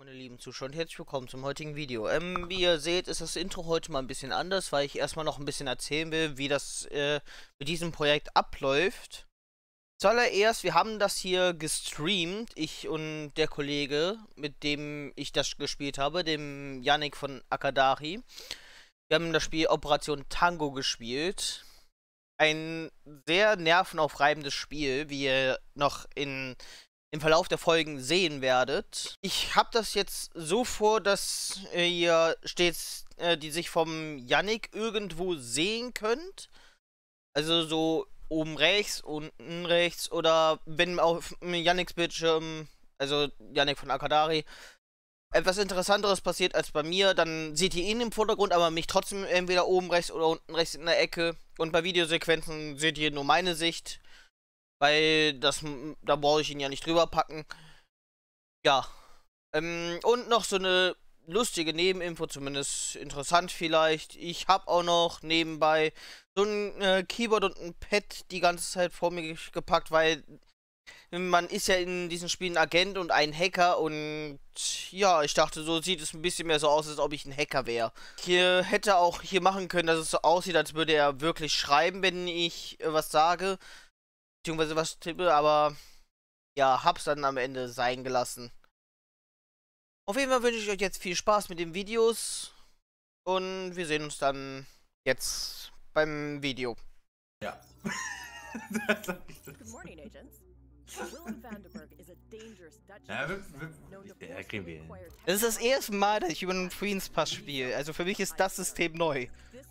Meine lieben Zuschauer und herzlich willkommen zum heutigen Video. Wie ihr seht, ist das Intro heute mal ein bisschen anders, weil ich erstmal noch ein bisschen erzählen will, wie das mit diesem Projekt abläuft. Zuallererst, wir haben das hier gestreamt, ich und der Kollege, mit dem ich das gespielt habe, dem Yannick von Akadari. Wir haben das Spiel Operation Tango gespielt. Ein sehr nervenaufreibendes Spiel, wie ihr noch im Verlauf der Folgen sehen werdet. Ich habe das jetzt so vor, dass ihr stets die sich vom Yannick irgendwo sehen könnt. Also so oben rechts, unten rechts oder wenn auf Yannicks Bildschirm, also Yannick von Akadari, etwas Interessanteres passiert als bei mir, dann seht ihr ihn im Vordergrund, aber mich trotzdem entweder oben rechts oder unten rechts in der Ecke. Und bei Videosequenzen seht ihr nur meine Sicht. Weil da brauche ich ihn ja nicht drüber packen. Ja. Und noch so eine lustige Nebeninfo, zumindest interessant vielleicht. Ich habe auch noch nebenbei so ein Keyboard und ein Pad die ganze Zeit vor mir gepackt, weil man ist ja in diesen Spielen Agent und ein Hacker und ja, ich dachte, so sieht es ein bisschen mehr so aus, als ob ich ein Hacker wäre. Ich hätte auch hier machen können, dass es so aussieht, als würde er wirklich schreiben, wenn ich was sage. Beziehungsweise was tippe, aber ja, hab's dann am Ende sein gelassen. Auf jeden Fall wünsche ich euch jetzt viel Spaß mit den Videos und wir sehen uns dann jetzt beim Video. Ja. Good morning, agents. Willem Vandenberg is a dangerous Dutch. Ja, kriegen wir hin. Das ist das erste Mal, dass ich über einen Queen's Pass spiele. Also für mich ist das System neu.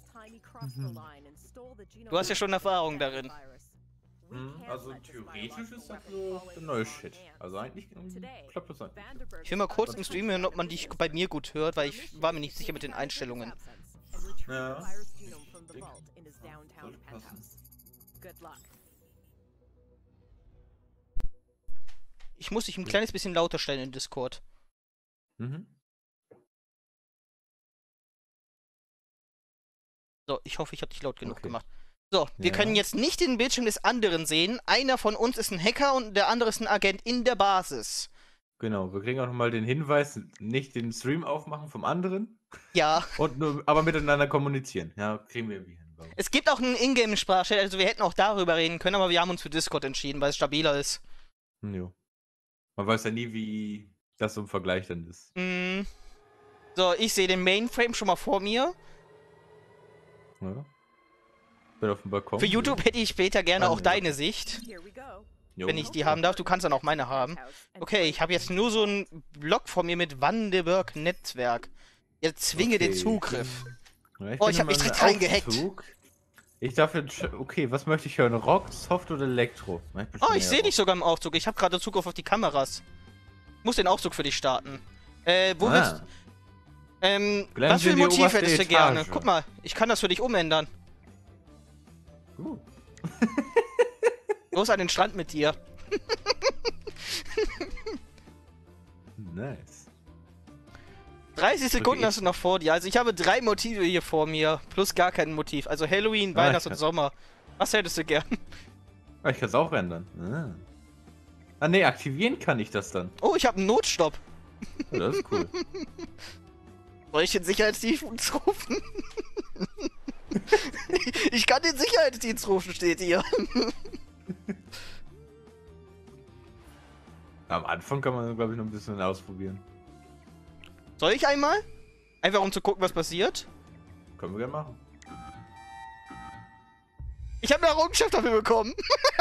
Du hast ja schon Erfahrung darin. Also theoretisch ist das so der neue Shit. Also eigentlich klappt das eigentlich. Ich will mal kurz im Stream hören, ob man dich bei mir gut hört, weil ich war mir nicht sicher mit den Einstellungen. Ja. Ich muss dich ein kleines bisschen lauter stellen in Discord. So, ich hoffe, ich habe dich laut genug gemacht. So, wir können jetzt nicht den Bildschirm des anderen sehen. Einer von uns ist ein Hacker und der andere ist ein Agent in der Basis. Genau, wir kriegen auch nochmal den Hinweis, nicht den Stream aufmachen vom anderen. Ja. Und nur, aber miteinander kommunizieren. Ja, kriegen wir irgendwie hin. Es gibt auch einen Ingame-Sprachchat, also wir hätten auch darüber reden können, aber wir haben uns für Discord entschieden, weil es stabiler ist. Jo. Man weiß ja nie, wie das so im Vergleich dann ist. So, ich sehe den Mainframe schon mal vor mir. Ja. Bin auf dem Balkon. Für YouTube hätte ich später gerne auch deine Sicht. Jo. Wenn ich die haben darf. Du kannst dann auch meine haben. Okay, ich habe jetzt nur so einen Block vor mir mit Vandenberg Netzwerk. Jetzt zwinge den Zugriff. Ja, Oh, ich habe mich direkt reingehackt. Ich darf jetzt... Okay, was möchte ich hören? Rock, Soft oder Elektro? Oh, ich sehe dich sogar im Aufzug. Ich habe gerade Zugriff auf die Kameras. Ich muss den Aufzug für dich starten. Wo willst du... was für ein Motiv hättest du gerne? Guck mal, ich kann das für dich umändern. Los an den Strand mit dir. Nice. 30 Sekunden hast du noch vor dir. Also ich habe 3 Motive hier vor mir. Plus gar kein Motiv. Also Halloween, Weihnachts- und Sommer. Was hättest du gern? Ich kann es auch ändern. Ah ne, aktivieren kann ich das dann. Oh, ich habe einen Notstopp. Oh, das ist cool. Soll ich den Sicherheitsdienst rufen? Ich kann den Sicherheitsdienst rufen, steht hier. Am Anfang kann man, glaube ich, noch ein bisschen ausprobieren. Soll ich einmal? Einfach um zu gucken, was passiert? Können wir gerne machen. Ich habe eine Errungenschaft dafür bekommen.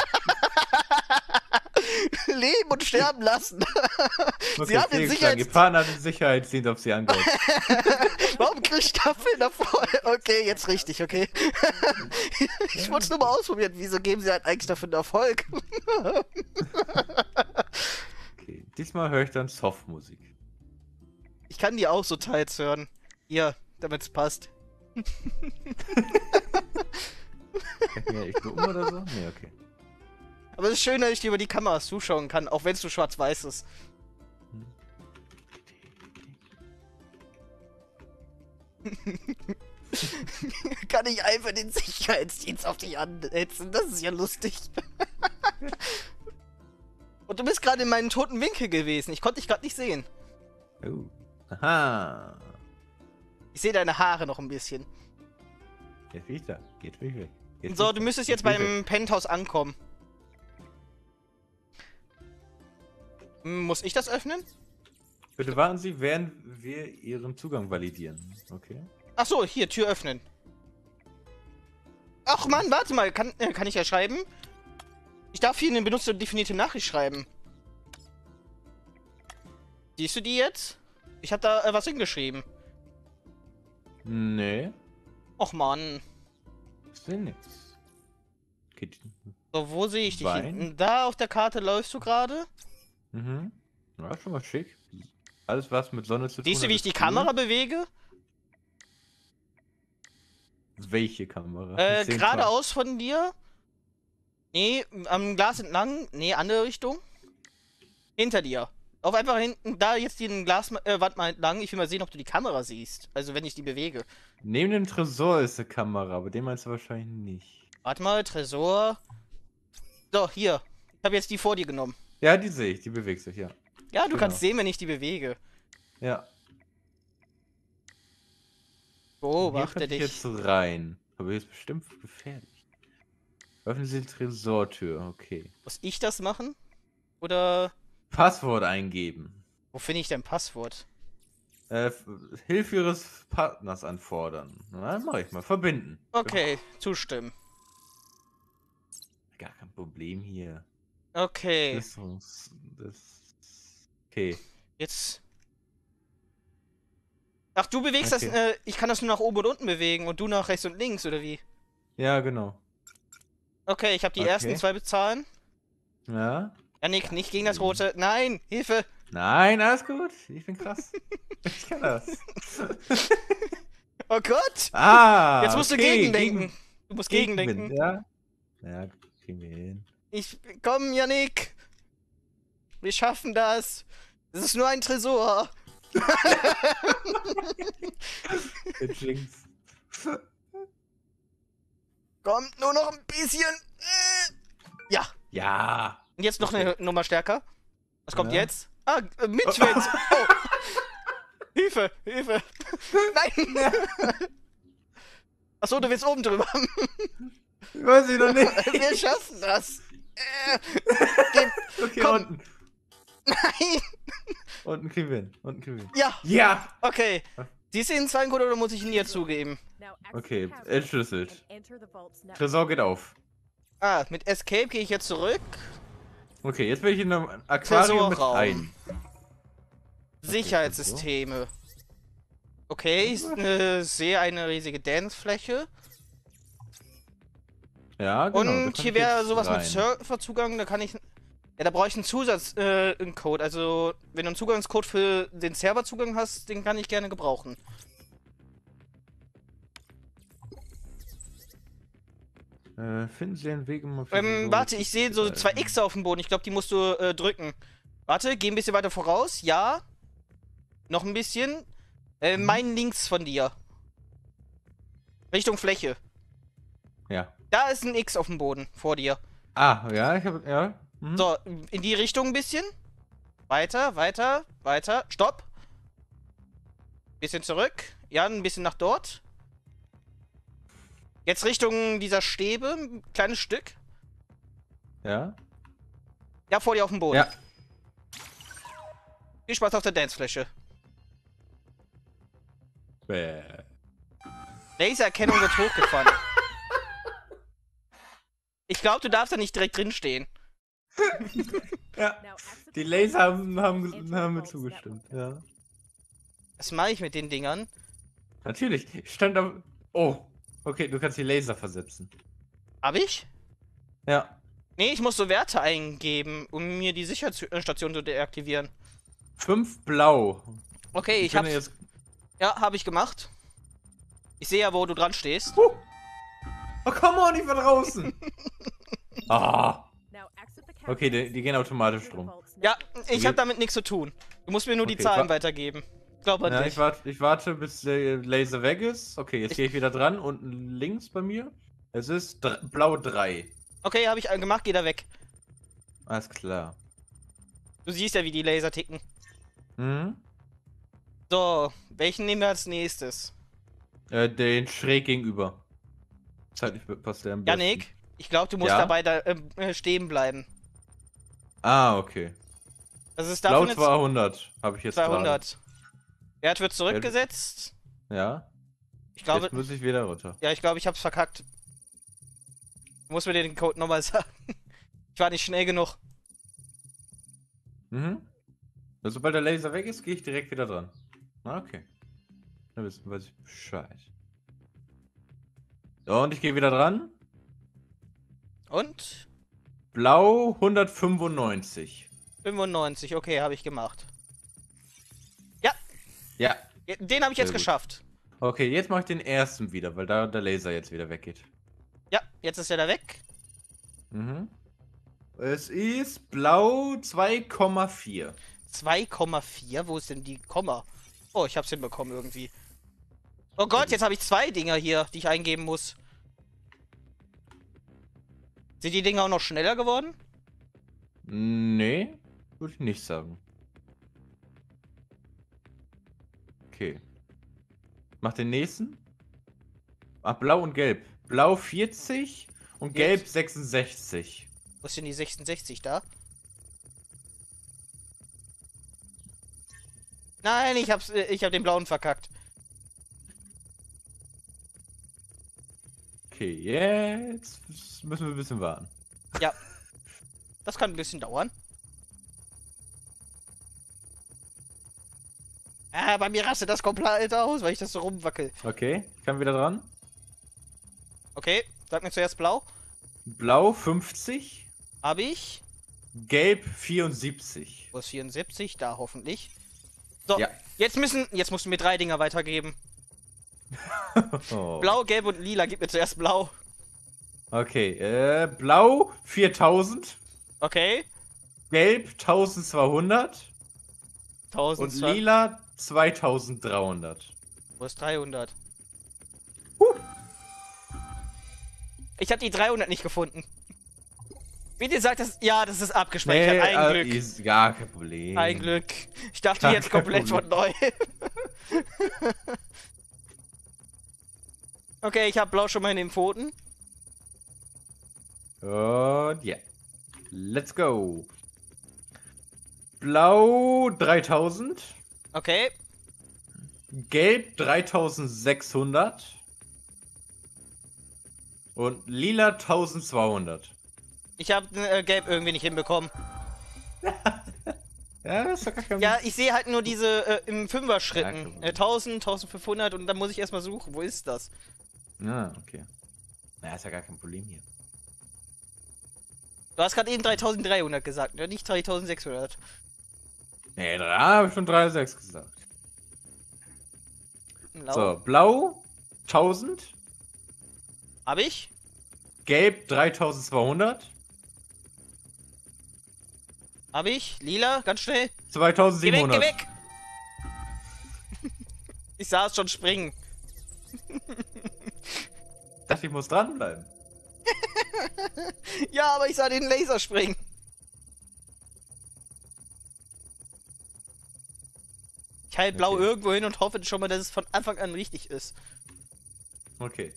Leben und sterben lassen. Okay, Sie haben den Sicherheitsdienst. Gefahren hat den Sicherheitsdienst auf sie angehört. Warum krieg ich Staffeln davor? Okay, jetzt richtig, okay. Ich wollte es nur mal ausprobieren. Wieso geben sie halt eigentlich dafür einen Erfolg? Okay, diesmal höre ich dann Softmusik. Ich kann die auch so teils hören. Hier, damit es passt. Ja, ich nur oder so? Nee, okay. Aber es ist schön, dass ich dir über die Kameras zuschauen kann, auch wenn es so schwarz-weiß ist. Kann ich einfach den Sicherheitsdienst auf dich anhetzen? Das ist ja lustig. Und du bist gerade in meinem toten Winkel gewesen. Ich konnte dich gerade nicht sehen. Oh. Aha. Ich sehe deine Haare noch ein bisschen. Jetzt bin ich da. Jetzt bin ich weg. Jetzt So, bin ich du da. müsstest jetzt bin ich beim Penthouse ankommen. Muss ich das öffnen? weg. Bitte warten Sie, während wir Ihren Zugang validieren. Okay. Ach so, hier, Tür öffnen. Ach Mann, warte mal, kann ich ja schreiben? Ich darf hier eine benutzerdefinierte Nachricht schreiben. Siehst du die jetzt? Ich habe da was hingeschrieben. Nee. Och Mann. Ich sehe nichts. Geht. So, wo sehe ich dich Wein? hinten? Da auf der Karte läufst du gerade? Mhm. Ja, schon mal schick. Alles, was mit Sonne zu tun hat. Siehst du, wie ich ist die cool. Kamera bewege? Welche Kamera? 10 Geradeaus von dir? Nee, am Glas entlang? Nee, andere Richtung? Hinter dir. Auf einfach hinten, da jetzt den Glaswand mal entlang. Ich will mal sehen, ob du die Kamera siehst. Also, wenn ich die bewege. Neben dem Tresor ist eine Kamera, aber den meinst du wahrscheinlich nicht. Warte mal, Tresor. So, hier. Ich habe jetzt die vor dir genommen. Ja, die sehe ich, die bewegt sich, ja. Ja, du Genau. kannst sehen, wenn ich die bewege. Ja. Beobachte Hier kann ich dich. jetzt rein. Aber hier ist bestimmt gefährlich. Öffnen Sie die Tresortür, okay. Muss ich das machen? Oder Passwort eingeben. wo finde ich denn Passwort? Hilfe Ihres Partners anfordern. Na, mach ich mal. Verbinden. Okay, zustimmen. Gar kein Problem hier. Okay, Okay. jetzt. Ach, du bewegst Okay. das, ich kann das nur nach oben und unten bewegen und du nach rechts und links, oder wie? Ja, genau. Okay, ich habe die Okay. ersten 2 bezahlen. Ja. Janik, nicht gegen das rote. Nein, Hilfe! Nein, alles gut. Ich bin krass. Ich kann das. Oh Gott! Ah! Jetzt musst du okay, gegendenken. Du musst gegendenken. Ja. Ja, kriegen wir hin. Komm, Janik! Wir schaffen das! Es ist nur ein Tresor! Der Jinx. Kommt nur noch ein bisschen! Ja! Ja. Und jetzt noch eine Nummer stärker. Was kommt Ja. jetzt? Ah, Mitwind! Oh. Hilfe! Hilfe! Nein! Achso, du willst oben drüber. Weiß ich noch nicht. Wir schaffen das! Okay, Komm. unten. Nein! Unten kriegen wir hin. Unten kriegen wir hin. Ja! Ja! Okay. Siehst du den Zahlencode oder muss ich ihn dir zugeben? Okay, entschlüsselt. Tresor. Tresor geht auf. Ah, mit Escape gehe ich jetzt zurück. Okay, jetzt bin ich in einem Aquarium mit Tresorraum. ein. Sicherheitssysteme. Okay, ich sehe eine riesige Dancefläche. Ja, genau. da Und kann hier ich wäre jetzt sowas mit rein. Surferzugang, da kann ich. Ja, da brauche ich einen Code. Also, wenn du einen Zugangscode für den Serverzugang hast, den kann ich gerne gebrauchen. Finden Sie einen Weg, um auf Warte, ich sehe so 2 X auf dem Boden. Ich glaube, die musst du drücken. Warte, geh ein bisschen weiter voraus. Ja. Noch ein bisschen. Mein links von dir. Richtung Fläche. Ja. Da ist ein X auf dem Boden vor dir. Ah, ja, ich habe. Ja. Mhm. So, in die Richtung ein bisschen. Weiter, weiter, weiter. Stopp. Bisschen zurück. Ja, ein bisschen nach dort. Jetzt Richtung dieser Stäbe. Ein kleines Stück. Ja. Ja, vor dir auf dem Boden. Ja. Viel Spaß auf der Dancefläche. Bäh. Lasererkennung wird hochgefahren. Ich glaube, du darfst da nicht direkt drin stehen. Ja. Die Laser haben mir zugestimmt, ja. Was mache ich mit den Dingern? Natürlich. Ich stand da. Oh. Okay, du kannst die Laser versetzen. Hab ich? Ja. Nee, ich muss so Werte eingeben, um mir die Sicherheitsstation zu deaktivieren. 5 blau. Okay, ich bin hab's. jetzt. Ja, habe ich gemacht. Ich sehe ja, wo du dran stehst. Oh, come on, ich war draußen. Ah. Okay, die gehen automatisch drum. Ja, ich habe damit nichts zu tun. Du musst mir nur die Okay, Zahlen weitergeben. Glaub an Ja, dich. ich warte, bis der Laser weg ist. Okay, jetzt gehe ich wieder dran. Unten links bei mir. Es ist blau 3. Okay, habe ich gemacht, geh da weg. Alles klar. Du siehst ja, wie die Laser ticken. Mhm. So, welchen nehmen wir als nächstes? Den schräg gegenüber. Zeitlich passt der am besten. Yannick, ich glaube, du musst Ja? dabei da, stehen bleiben. Ah, okay. Das ist Blau dafür 200 habe ich jetzt 200. Wert wird zurückgesetzt. Ja. Ich glaube, Jetzt muss ich wieder runter. ja, ich glaube, ich hab's verkackt. Du musst mir den Code nochmal sagen. Ich war nicht schnell genug. Mhm. Also, sobald der Laser weg ist, gehe ich direkt wieder dran. Ah, okay. Dann weiß ich Bescheid. So, und ich gehe wieder dran. Und? Blau 195. 95, okay, habe ich gemacht. Ja. Den habe ich jetzt Sehr gut. geschafft. Okay, jetzt mache ich den ersten wieder, weil da der Laser jetzt wieder weggeht. Ja, jetzt ist er da weg. Mhm. Es ist blau 2,4. 2,4, wo ist denn die Komma? Oh, ich hab's hinbekommen irgendwie. Oh Gott, jetzt habe ich 2 Dinger hier, die ich eingeben muss. Sind die Dinger auch noch schneller geworden? Nee, würde ich nicht sagen. Okay. Mach den nächsten. Ach, blau und gelb. Blau 40 und gelb 66. Wo ist denn die 66 da? Nein, ich hab den blauen verkackt. Okay, jetzt müssen wir ein bisschen warten. Ja. Das kann ein bisschen dauern. Ah, bei mir rastet das komplett aus, weil ich das so rumwackel. Okay, ich kann wieder dran. Okay, sag mir zuerst blau. Blau 50, Hab ich. gelb 74. Wo ist 74? Da hoffentlich. So, Ja. jetzt musst du mir 3 Dinger weitergeben. Oh. Blau, gelb und lila. Gib mir zuerst blau. Okay, blau 4000, Okay. gelb 1200 und 1200. lila 2300. Wo ist 300? Ich habe die 300 nicht gefunden. Wie dir sagt, das ist abgespeichert. Ein Glück. Ist gar kein Problem. Ein Glück. Ich dachte Gar jetzt kein komplett von neu. Okay, ich habe blau schon mal in den Pfoten. Und ja. Let's go. Blau 3000. Okay. Gelb 3600. Und lila 1200. Ich habe gelb irgendwie nicht hinbekommen. Ja, das ist doch gar kein Ja, ich sehe halt nur diese im Ja, Fünfer-Schritten. komm. 1000, 1500 und dann muss ich erstmal suchen. Wo ist das? Ah, okay. Na, ist ja gar kein Problem hier. Du hast gerade eben 3300 gesagt, ne? Nicht 3600. Nee, da habe ich schon 3,6 gesagt. Blau. So, blau 1000. Hab ich? Gelb 3200. Hab ich? Lila? Ganz schnell. Geh weg, geh 2700. weg! Ich sah es schon springen. Dachte, ich muss dranbleiben. Ja, aber ich sah den Laser springen. Ich halte blau Okay. irgendwo hin und hoffe schon mal, dass es von Anfang an richtig ist. Okay.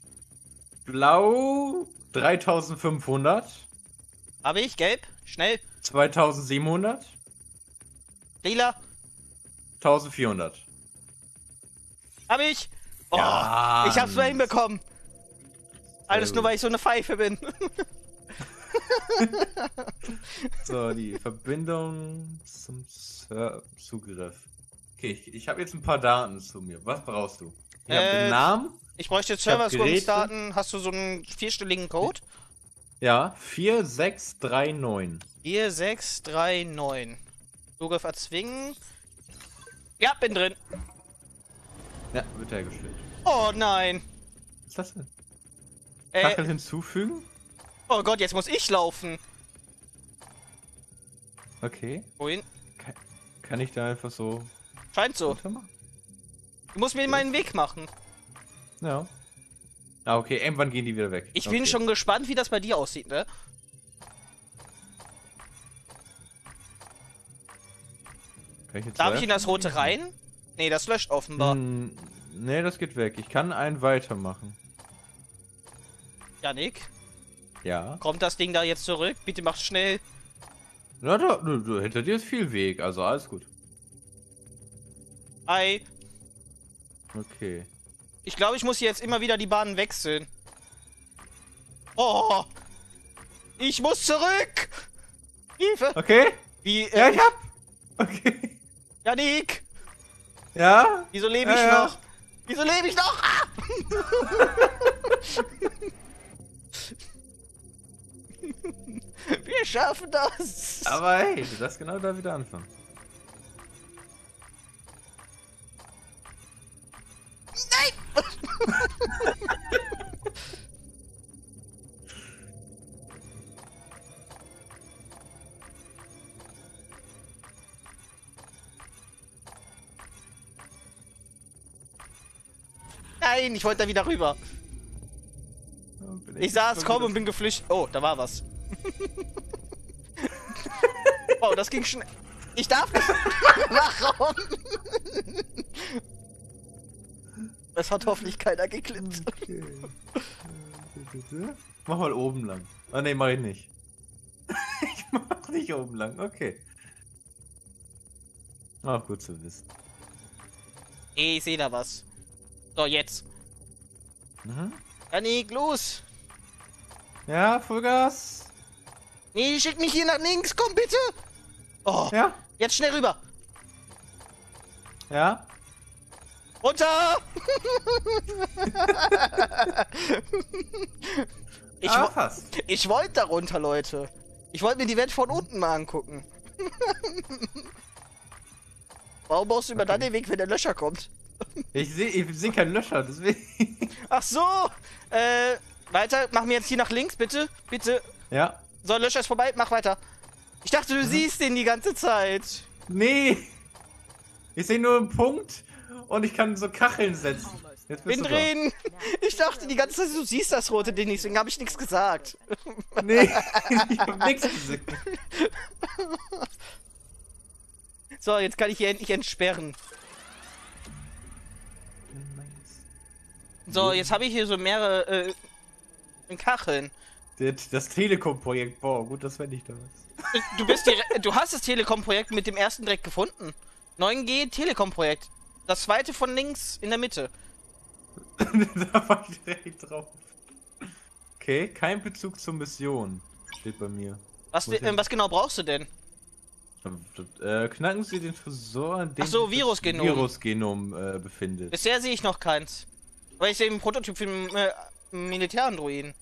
Blau 3500. Hab ich? Gelb? Schnell. 2700. Lila? 1400. Hab ich? Oh, Ja, ich hab's mal hinbekommen. Alles nur, gut. weil ich so eine Pfeife bin. So, die Verbindung zum Zugriff. Okay, ich habe jetzt ein paar Daten zu mir. Was brauchst du? Ich habe den Namen. Ich bräuchte jetzt Ich hab Server-Starten. Hast du so einen 4-stelligen Code? Ja, 4639. 4639. Zugriff erzwingen. Ja, bin drin. Ja, wird hergestellt. Oh nein. Was ist das denn? Kachel Äh, hinzufügen? oh Gott, jetzt muss ich laufen. Okay. Wohin? Kann ich da einfach so Scheint so. weitermachen? Du musst mir meinen Weg machen. Ja. Ah, okay, irgendwann gehen die wieder weg. Ich bin Okay. schon gespannt, wie das bei dir aussieht, ne? Kann ich jetzt Darf ich live- in das rote rein? Nee, das löscht offenbar. Nee, das geht weg. Ich kann einen weitermachen. Janik, Ja. kommt das Ding da jetzt zurück? Bitte mach schnell. Na, hinter dir ist viel Weg, also alles gut. Ei. Okay. Ich glaube, ich muss hier jetzt immer wieder die Bahnen wechseln. Oh! Ich muss zurück! Hilfe! Okay? Wie, Ja, ich hab. Okay. Janik! Ja? Wieso lebe ich Ja. noch? Wieso lebe ich noch? Ah! Wir schaffen das! Aber hey, du darfst genau da wieder anfangen. Nein! Nein, ich wollte da wieder rüber. Ich sah es kommen und bin geflüchtet. Oh, da war was. Wow, das ging schnell. Ich darf nicht. Warum? Es hat hoffentlich keiner geklippt. Okay. Mach mal oben lang. Ah ne, mach ich nicht. Ich mach nicht oben lang, okay. Ach, gut zu wissen. Ich sehe da was. So, jetzt. Mhm. Janik, los! Ja, Vollgas. Nee, schick mich hier nach links, komm bitte! Oh, Ja, jetzt schnell rüber! ja. Runter! Fast. Ich wollte da runter, Leute. Ich wollte mir die Welt von unten mal angucken. Warum brauchst du immer dann den Weg, wenn der Löscher kommt? Ich seh keinen Löscher, deswegen. Ach so! Weiter, mach mir jetzt hier nach links, bitte. Bitte. Ja. So, Löscher ist vorbei, mach weiter. Ich dachte, du siehst den die ganze Zeit. Nee. Ich sehe nur einen Punkt und ich kann so Kacheln setzen. Jetzt bist Bin du drin! Ich dachte die ganze Zeit, du siehst das rote Ding nicht, deswegen habe ich nichts gesagt. da. Nee, ich hab nichts gesehen. So, jetzt kann ich hier endlich entsperren. So, jetzt habe ich hier so mehrere Kacheln. Das Telekom-Projekt, boah, gut, dass wenn ich da ist. Du hast das Telekom-Projekt mit dem ersten direkt gefunden. 9G Telekom-Projekt. Das zweite von links in der Mitte. Da war ich direkt drauf. Okay, kein Bezug zur Mission. Steht bei mir. Was genau brauchst du denn? Knacken Sie den Tresor, in dem Ach so, sich das Virusgenom. Virusgenom befindet. Bisher sehe ich noch keins. Weil ich sehe einen Prototyp für den Militärandroiden.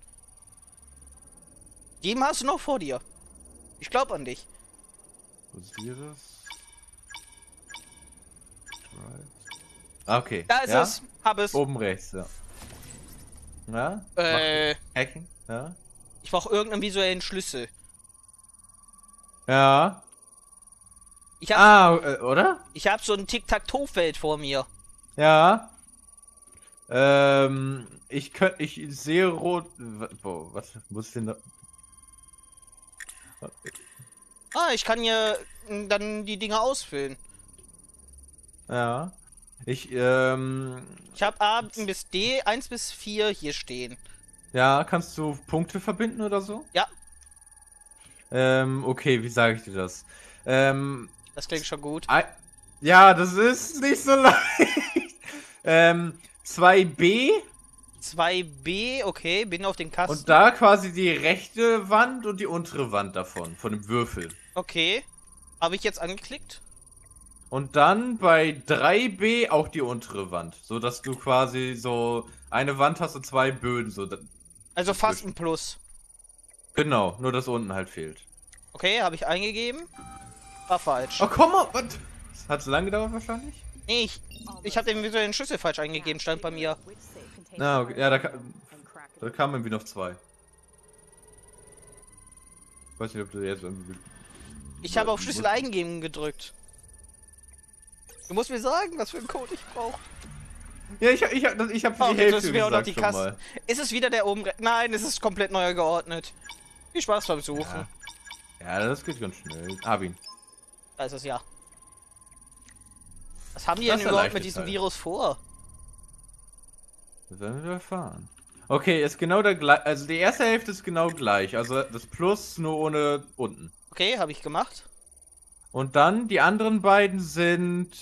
Den hast du noch vor dir. Ich glaube an dich. Wo ist Virus? Okay. Da ist ja? es. Hab es. Oben rechts, ja. Ja? Hacken? Ja? Ich brauche irgendeinen visuellen Schlüssel. Ja. Ich hab, oder? ich hab so ein Tic-Tac-Toe-Feld vor mir. Ja. Ich sehe rot. Boah, was muss ich denn da? Ah, ich kann hier dann die Dinge ausfüllen. Ja. Ich habe A bis D, 1 bis 4 hier stehen. Ja, kannst du Punkte verbinden oder so? Ja. Okay, wie sage ich dir das? Das klingt schon gut. Ja, das ist nicht so leicht. 2B 2B, okay, bin auf den Kasten. und da quasi die rechte Wand und die untere Wand davon, von dem Würfel. Okay. Habe ich jetzt angeklickt? Und dann bei 3B auch die untere Wand, so dass du quasi so eine Wand hast und zwei Böden. So Also fast ein Plus. genau, nur dass unten halt fehlt. Okay, habe ich eingegeben. War falsch. Oh, komm mal, was? Hat so lange gedauert wahrscheinlich? Nee, ich habe den visuellen Schlüssel falsch eingegeben, stand bei mir. Na, okay. Ja, da kamen irgendwie noch zwei. Ich weiß nicht, ob du jetzt irgendwie... Ich habe auf Schlüssel eingeben gedrückt. Du musst mir sagen, was für einen Code ich brauche. Ja, ich hab für Oh, die jetzt Hälfte ist wieder noch gesagt die schon Kasten. mal. Ist es wieder der oben? Nein, es ist komplett neu geordnet. Viel Spaß beim Suchen. Ja. Ja, das geht ganz schnell. Hab ihn. Da ist es ja. Was haben die Das denn überhaupt erleichtert mit diesem halt. Virus vor? Das werden wir erfahren. Okay, ist genau der gleiche. Also die erste Hälfte ist genau gleich. Also das Plus nur ohne unten. Okay, habe ich gemacht. Und dann die anderen beiden sind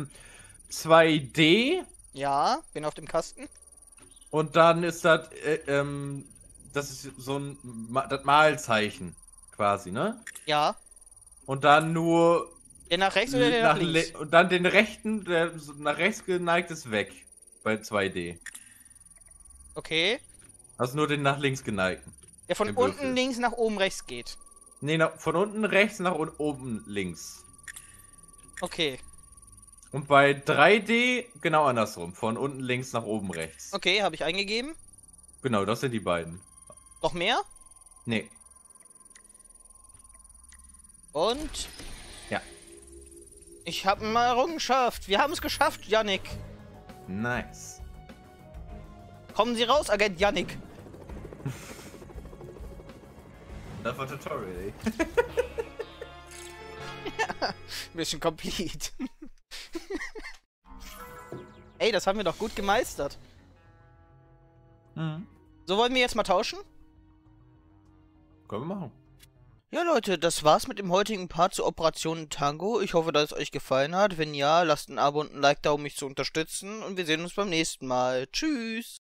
2D. Ja, bin auf dem Kasten. Und dann ist das ist so ein das Malzeichen quasi, ne? Ja. Und dann nur Der nach rechts oder der nach links? und dann den rechten, der so nach rechts geneigt ist, weg bei 2D. Okay. Also nur den nach links geneigten. Der von Den unten Würfel. links nach oben rechts geht. Nee, von unten rechts nach oben links. Okay. Und bei 3D genau andersrum. Von unten links nach oben rechts. Okay, habe ich eingegeben. Genau, das sind die beiden. Noch mehr? Nee. Und Ja. ich habe eine Errungenschaft. Wir haben es geschafft, Yannick. Nice. Kommen Sie raus, Agent Yannick. Das war Tutorial, ey. Mission complete. Ey, das haben wir doch gut gemeistert. Mhm. So, wollen wir jetzt mal tauschen? Können wir machen. Ja, Leute, das war's mit dem heutigen Part zur Operation Tango. Ich hoffe, dass es euch gefallen hat. Wenn ja, lasst ein Abo und ein Like da, um mich zu unterstützen. Und wir sehen uns beim nächsten Mal. Tschüss.